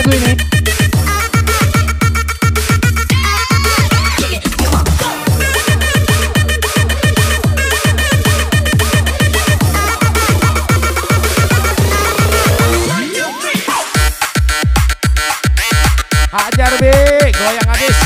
lagu ini. Hajar B, goyang habis.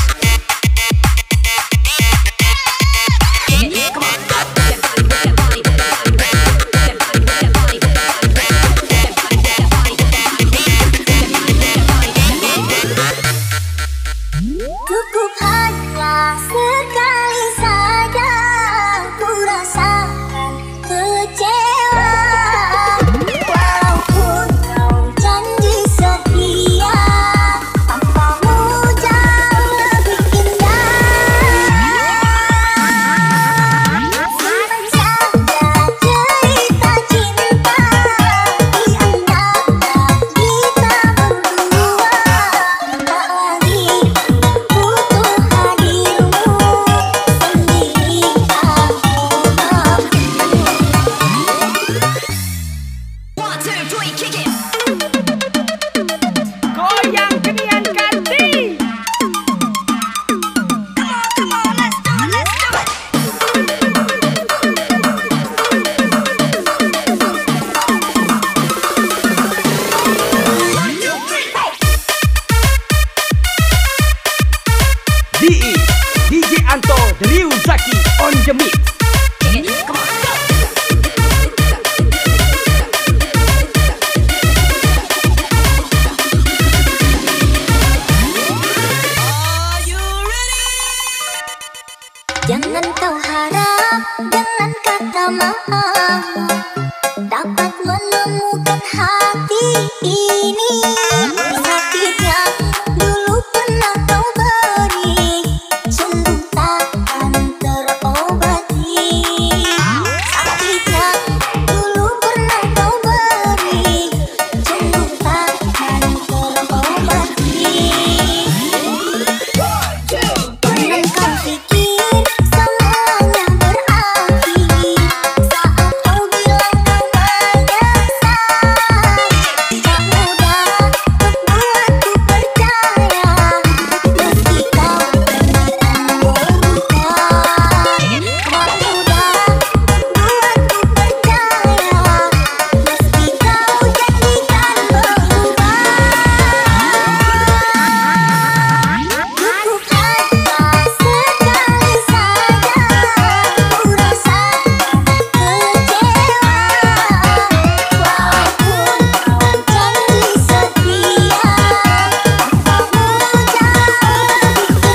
Cukup hanya sekali saja ku rasakan kecewa. Walaupun kau janji setia, tanpamu jauh lebih indah. Simpan saja cerita cinta di antara kita berdua. Tak lagi butuh hadirmu sendiri Goyang kenian Karti. DE DJ Anto Ryuzaki on the mix. Jangan kau harap dengan kata maaf dapat menemukan hati ini. Sakitnya dulu pernah kau beri, sungguh takkan terobati. Sakitnya dulu pernah kau beri, sungguh takkan terobati. Jangan kau pikir semuanya berakhir saat kau bilang kau menyesal. Tak mudah untuk buatku percaya meski kau benar berubah. Tak mudah buatku percaya meski kau janjikan berubah. Cukup hanya sekali saja ku rasakan kecewa. Walaupun kau janji setia, tanpamu jauh lebih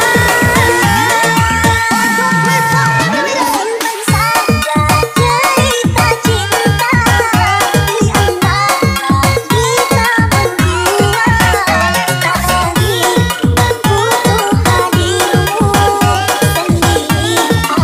indah. Simpan saja cerita cinta di antara kita berdua. Tak lagi butuh hadirmu sendiri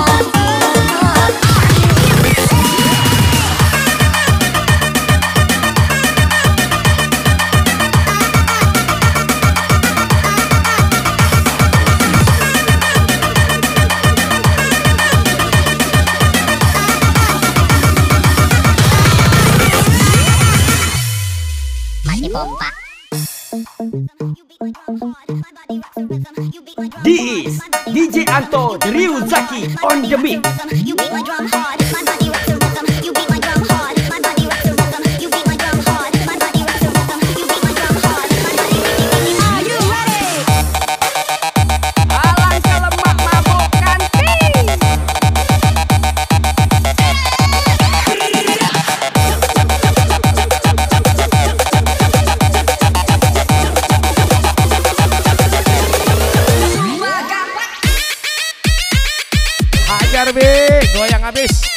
Masih pompa. DE DJ Anto Ryuzaki on the mix. You beat my drum hard, my body rocks the rhythm. You beat my drum hard, my body rocks the rhythm. You beat my drum hard, my body rocks the rhythm. You beat my drum hard, my body Are you ready? Alangkah lemak mabuk Kanti. Hajar B, goyang habis.